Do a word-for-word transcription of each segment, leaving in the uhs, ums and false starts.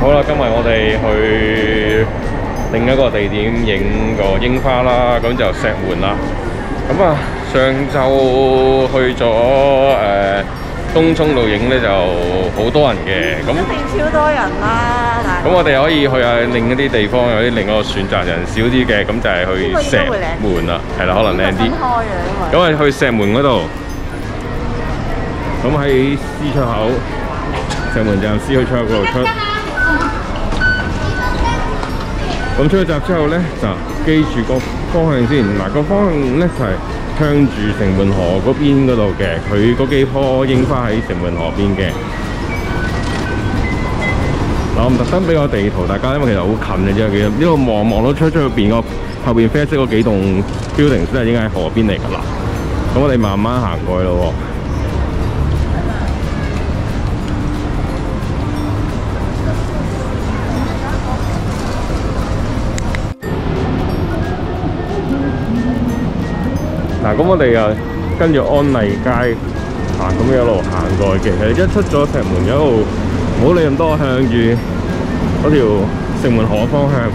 好啦，今日我哋去另一個地點影個櫻花啦，咁就石門啦。咁啊，上晝去咗誒、呃、東涌度影咧，就好多人嘅。咁一定超多人啦！ 咁我哋可以去下另一啲地方，有啲另一個選擇人少啲嘅，咁就係去石門啦。係啦，可能靚啲。咁啊，去石門嗰度。咁喺 C 出口，石門站 C 去出口嗰度出。咁出咗閘之後咧，就記住個方向先。嗱，個方向咧就係向住城門河嗰邊嗰度嘅。佢嗰幾棵櫻花喺城門河邊嘅。嗱，我唔特登俾個地圖大家，因為其實好近嘅啫。其實呢度望望到出出邊個後邊啡色嗰幾棟 building 都係應該係河邊嚟㗎啦。咁我哋慢慢行過去咯。嗱，咁我哋又跟住安麗街啊，咁一路行過去嘅。其實一出咗石門，一路唔好理咁多，向住嗰條城門河方向。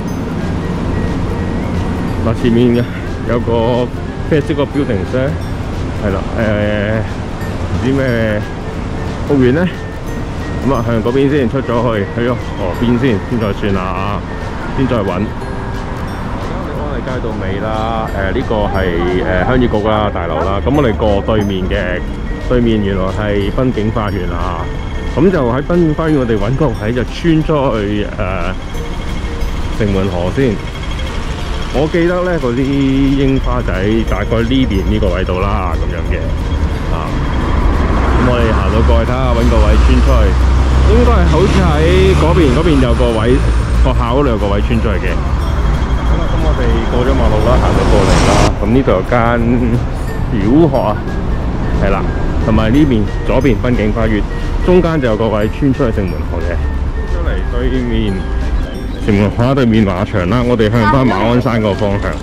嗱，前面嘅有個啡色個 building 啫，係啦，誒唔知咩屋苑咧。咁啊，向嗰邊先出咗去，去咗河邊先，先再算啦，先再揾。街到尾啦，誒、呃、呢、這個係誒鄉議局啦大樓啦，咁我哋過對面嘅，對面原來係濱景花園啊，咁就喺濱景花園我哋揾個位就穿出去誒、呃、城門河先。我記得咧嗰啲櫻花仔大概呢邊呢個位度啦，咁樣嘅啊，咁我哋行到過去睇下，揾個位穿出去，應該係好似喺嗰邊，嗰邊有個位，學校嗰度有個位穿出去嘅。咁我哋過咗馬路啦，行到過嚟啦。咁呢度有間小學啊，係啦，同埋呢邊左邊濱景花園，中間就有個位穿出去城門河嘅。出嚟對面城門河對面馬場啦，我哋向翻馬鞍山個方向。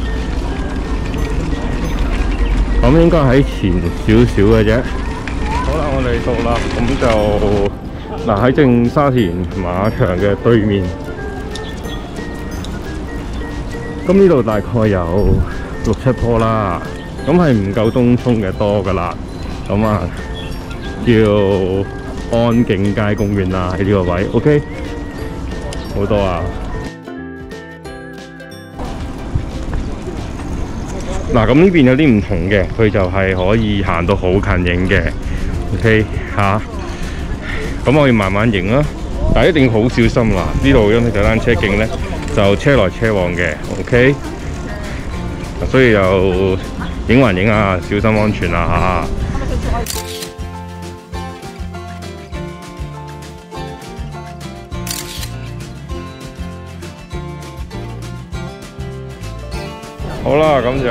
咁應該喺前少少嘅啫。好啦，我哋到啦，咁就嗱喺正沙田馬場嘅對面。咁呢度大概有六七棵啦，咁係唔夠東涌嘅多噶啦。咁啊，叫安景街公園啦，喺呢個位 ，OK， 好多啊。嗱，咁呢邊有啲唔同嘅，佢就係可以行到好近影嘅 ，OK 吓、啊。咁我要慢慢影啦，但係一定要好小心啦。呢度因為踩單車徑咧。就車來車往嘅 ，OK， 所以就影還影下，小心安全啊嚇！好啦，咁就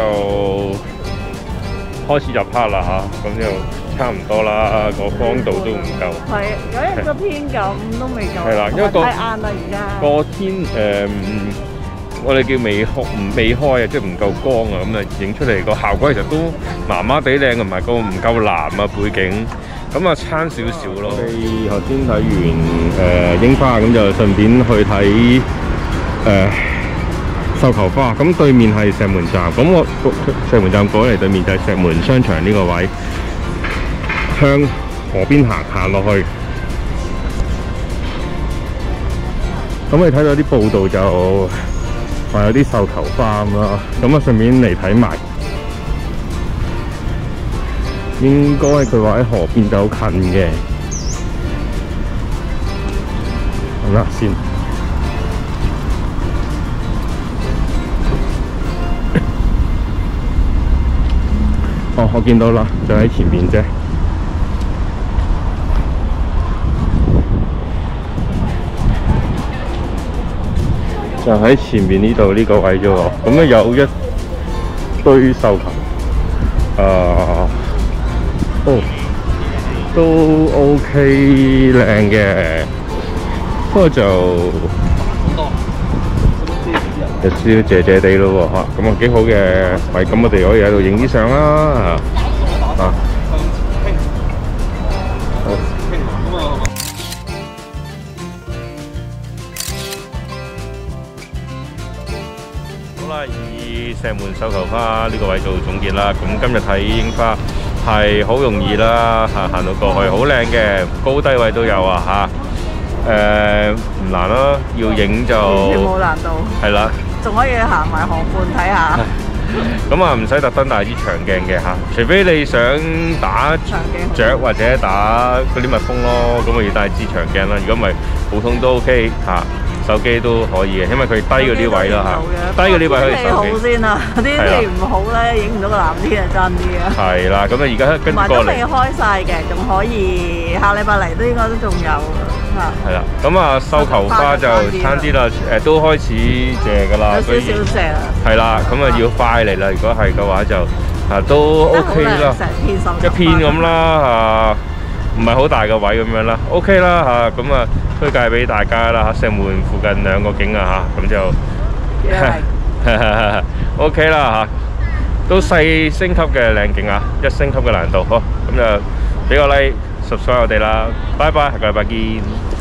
開始入黑啦嚇，咁就差唔多啦，個光度都唔夠。係，有一個天咁都未夠。係啦，因為個太晏啦而家。個天誒、呃，我哋叫未開，唔未開啊，即係唔夠光啊，咁啊影出嚟個效果其實都麻麻地靚，同埋個唔夠藍啊背景，咁啊差少少咯。我哋頭先睇完誒櫻花，咁就順便去睇誒繡球花。咁對面係石門站，咁我石門站過嚟對面就係石門商場呢個位。向河邊行行落去，咁你睇到啲報道就話有啲繡球花咁啦，咁啊順便嚟睇埋，應該佢話喺河邊就好近嘅，好啦先。哦，我見到啦，就喺前面啫。就喺前面呢度呢個位啫喎，咁咧有一堆繡球，啊，哦，都 OK 靚嘅，不過就有少少謝謝地咯喎嚇，咁啊幾好嘅，喂，咁我哋可以喺度影啲相啦嚇，啊，好。 好啦，以石門繡球花呢個位做總結啦。咁今日睇櫻花係好容易啦，嚇行到過去好靚嘅，高低位都有啊嚇。誒唔難咯，要影就完全冇難度。係啦， 仲可以行埋河畔睇下。 咁啊唔使特登帶支長鏡嘅嚇，除非你想打雀或者打嗰啲蜜蜂咯，咁我要帶支長鏡啦。如果唔係普通都 OK 嚇。手機都可以嘅，因為佢低嗰啲位啦嚇，低嗰啲位可以手機。好先啊，啲氣唔好咧，影唔到個藍天啊，爭啲啊。係啦，咁啊而家跟住過嚟。都未開晒嘅，仲可以下禮拜嚟都應該都仲有嚇。係啦，咁啊繡球花就差啲啦，誒都開始謝㗎啦。有少少謝啦。係啦，咁啊要快嚟啦，如果係嘅話就啊都 OK 啦，成片繡一片咁啦嚇。唔係好大嘅位咁樣啦 ，OK 啦嚇，咁啊推介俾大家啦嚇，石門附近兩個景啊嚇，咁就 OK 啦嚇，都四星級嘅靚景啊，一星級嘅難度，好，咁就俾個 like，subscribe 我哋啦，拜拜，下個禮拜見。